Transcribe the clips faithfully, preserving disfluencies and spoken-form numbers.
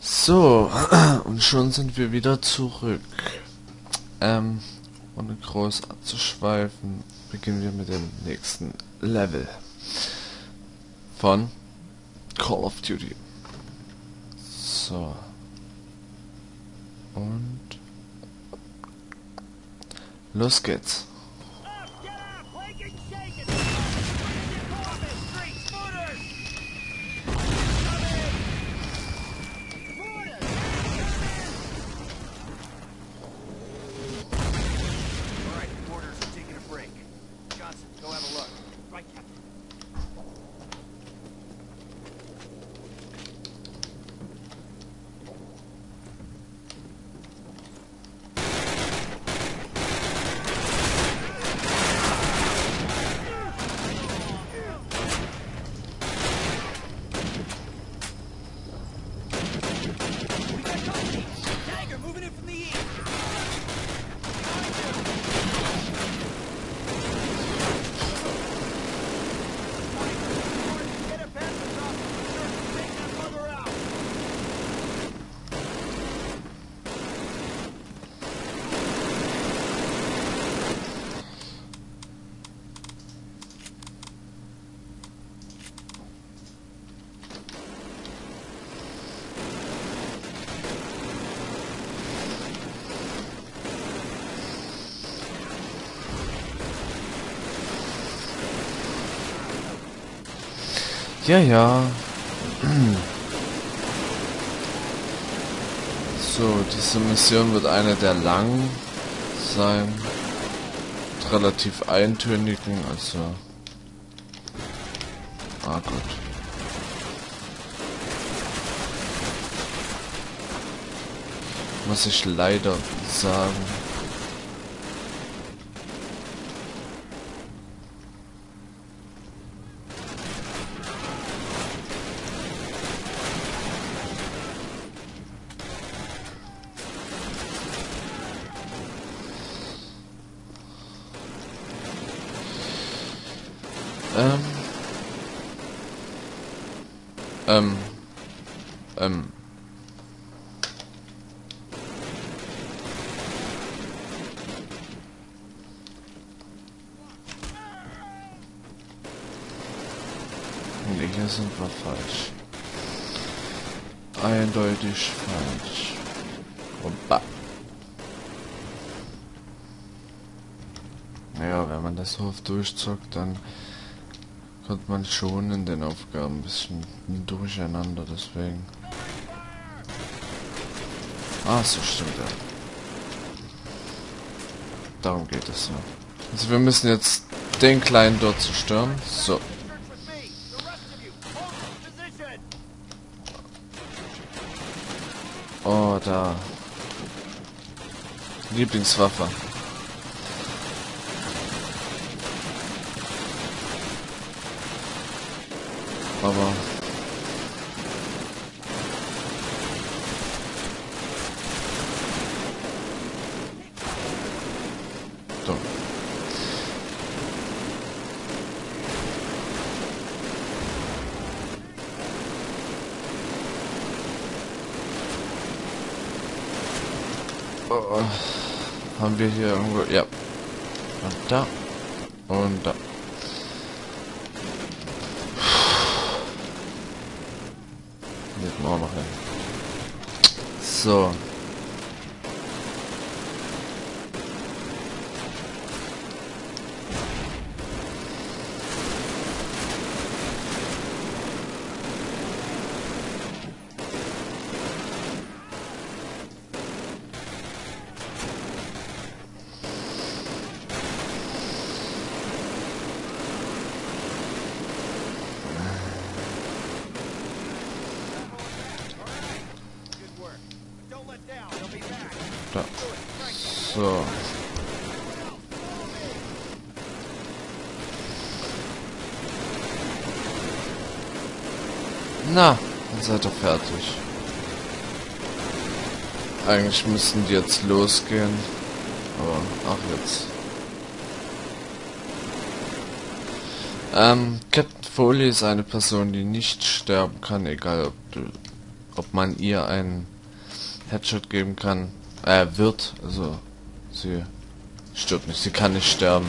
So, und schon sind wir wieder zurück. Ähm, ohne groß abzuschweifen, beginnen wir mit dem nächsten Level von Call of Duty. So. Und los geht's. Ja, ja. So, diese Mission wird eine der langen sein. Relativ eintönigen, also... Ah, gut. Muss ich leider sagen. Ähm. Ähm. Ähm. Nee, hier sind wir falsch. Eindeutig falsch. Opa. Naja, wenn man das so oft durchzockt, dann kommt man schon in den Aufgaben ein bisschen durcheinander, deswegen. Ah, so stimmt ja. Darum geht es ja. Also wir müssen jetzt den Kleinen dort zerstören. So. Oh, da. Lieblingswaffe. Aber... So. Oh, haben wir hier irgendwo... Ja. Und da. Und da. Jetzt mal noch hin. So. Da. So. Na, dann seid ihr fertig. Eigentlich müssten die jetzt losgehen. Aber, ach jetzt. Ähm, Captain Foley ist eine Person, die nicht sterben kann, egal ob du ob man ihr einen Headshot geben kann. Äh, wird. Also, sie stirbt nicht. Sie kann nicht sterben.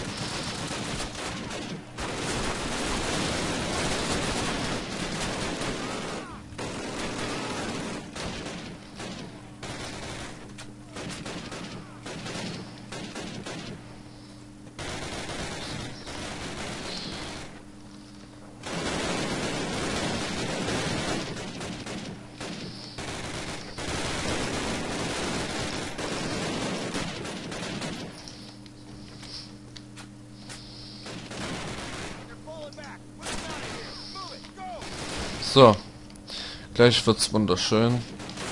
So, gleich wird's wunderschön.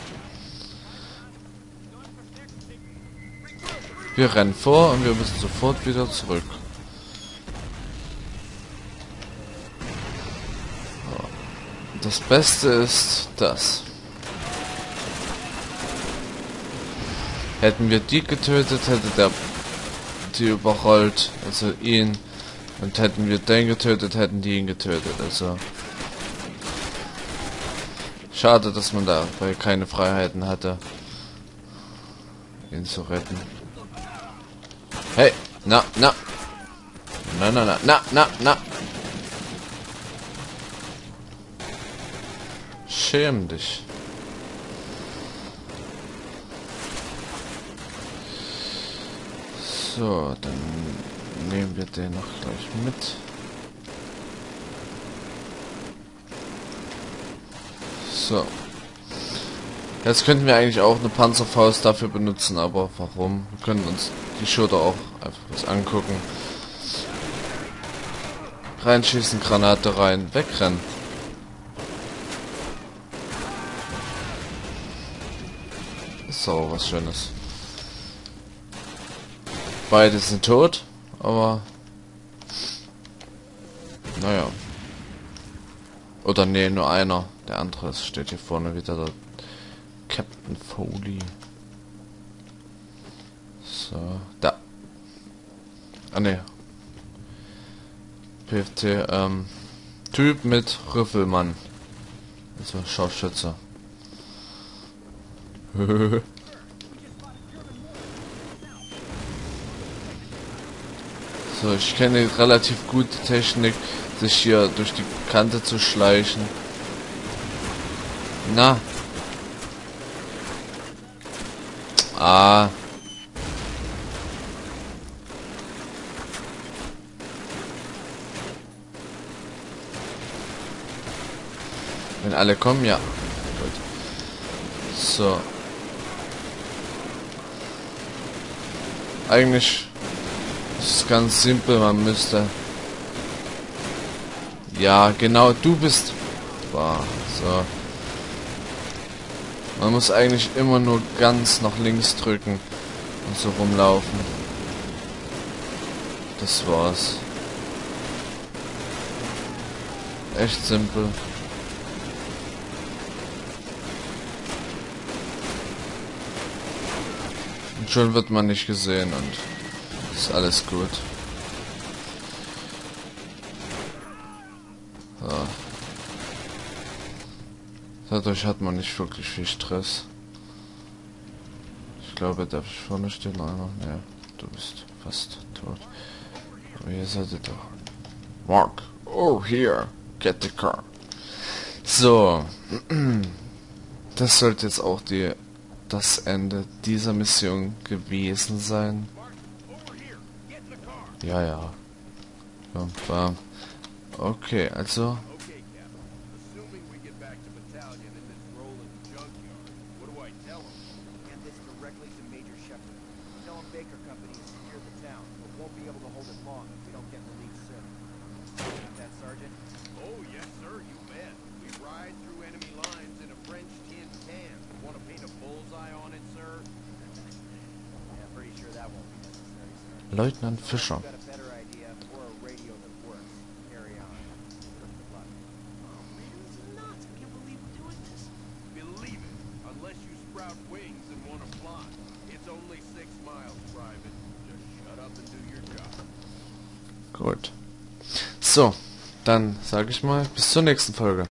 Wir rennen vor und wir müssen sofort wieder zurück. Das Beste ist das. Hätten wir die getötet, hätte der die überrollt, also ihn. Und hätten wir den getötet, hätten die ihn getötet, also... Schade, dass man dabei keine Freiheiten hatte, ihn zu retten. Hey, na, na. Na, na, na, na, na, na. Schäm dich. So, dann nehmen wir den noch gleich mit. So. Jetzt könnten wir eigentlich auch eine Panzerfaust dafür benutzen, aber warum? Wir können uns die Schulter auch einfach was angucken. Reinschießen, Granate rein, wegrennen. Ist auch was Schönes. Beide sind tot, aber... Naja. Oder nee, nur einer. Der andere steht hier vorne wieder, der Captain Foley. So, da. Ah ne. P F T, ähm, Typ mit Rüffelmann. Also Scharfschütze. So, ich kenne relativ gute Technik, sich hier durch die Kante zu schleichen. Na. Ah. Wenn alle kommen, ja. Gut. So. Eigentlich ist es ganz simpel, man müsste... Ja, genau, du bist... Boah, so. Man muss eigentlich immer nur ganz nach links drücken und so rumlaufen. Das war's. Echt simpel. Und schon wird man nicht gesehen und ist alles gut. So. Dadurch hat man nicht wirklich viel Stress. Ich glaube, darf ich vorne stehen einer? Ja, du bist fast tot. Aber ihr seid ihr doch. Mark, oh here, get the car. So, das sollte jetzt auch die das Ende dieser Mission gewesen sein. Ja, ja. Ja, bam. Okay, also. Leutnant Fischer. Gut. So, dann sage ich mal bis zur nächsten Folge.